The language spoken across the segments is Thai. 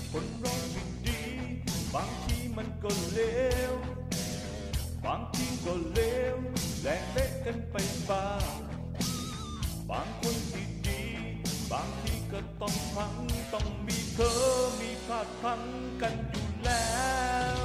คนเราดีๆบางทีมันก็เลวบางทีก็เลวแหลกเละกันไปบ้างบางคนที่ดีบางทีก็ต้องพังต้องมีเธอมีพลาดพลั้งกันอยู่แล้ว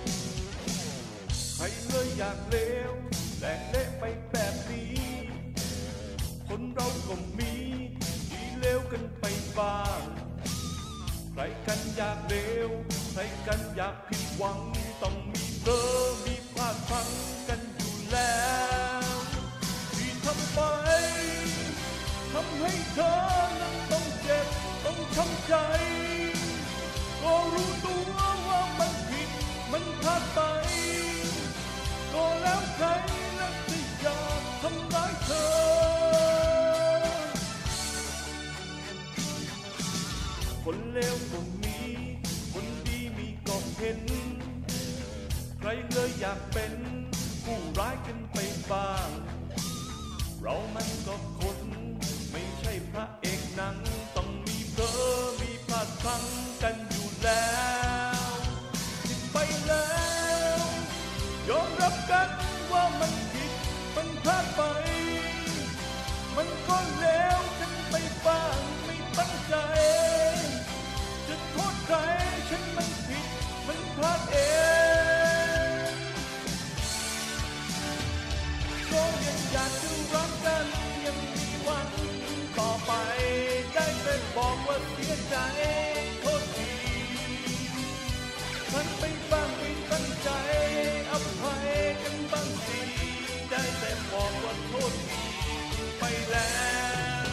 ใครเลยอยากเลวแหลกเละไปแบบนี้คนเราก็มีดีเลวกันไปบ้างใครกันอยากเลวใครกันอยากผิดหวังต้องมีเธอมีพลาดพลั้งกันอยู่แล้วที่ทำไปทำให้เธอนั้นต้องเจ็บต้องช้ำใจก็รู้ตัวว่ามันผิดมันพลาดไปก็แล้วใครนักที่อยากทำร้ายเธอคนเลวก็มีคนดีมีก็เห็นใครเลยอยากเป็นผู้ร้ายกันไปบ้างเรามันก็คนไม่ใช่พระเอกหนังต้องมีเธอมีพลาดพลั้งกันอยู่แล้วผิดไปแล้วยอมรับกันว่ามันผิดมันพลาดไปมันก็แล้วกันไปบ้างไม่ตั้งใจจะโทษใครฉันมันผิดมันพลาดเองก็ยังอยากจะรักกันยังมีวันต่อไปได้แต่บอกว่าเสียใจโทษทีฉันไปบ้างไม่ตั้งใจอภัยกันบ้างสิได้แต่บอกว่าโทษทีไปแล้ว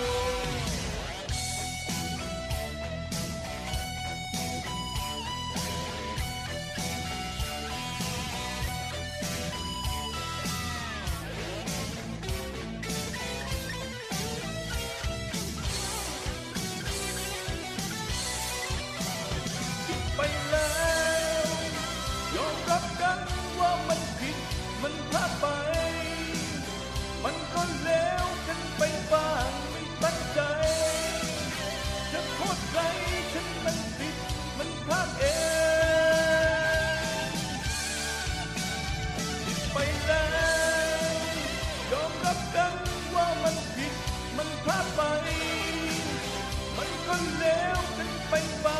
ไปแล้วยอมรับกันว่ามันผิดมันพลาดไปมันก็แล้วกันไปบ้างไม่ตั้งใจจะโทษใครฉันมันผิดมันพลาดเองผิดไปแล้วยอมรับกันว่ามันผิดมันพลาดไปมันก็แล้วกันไปบ้าง